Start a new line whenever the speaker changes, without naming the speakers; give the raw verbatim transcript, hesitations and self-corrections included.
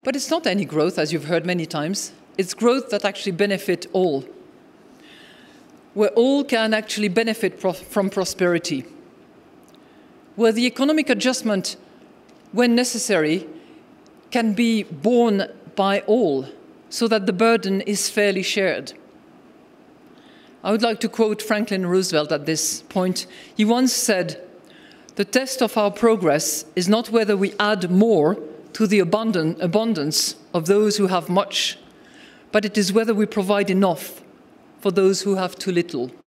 But it's not any growth, as you've heard many times. It's growth that actually benefits all, where all can actually benefit pro- from prosperity, where the economic adjustment, when necessary, can be borne by all, so that the burden is fairly shared. I would like to quote Franklin Roosevelt at this point. He once said, "The test of our progress is not whether we add more to the abundant abundance of those who have much, but it is whether we provide enough for those who have too little."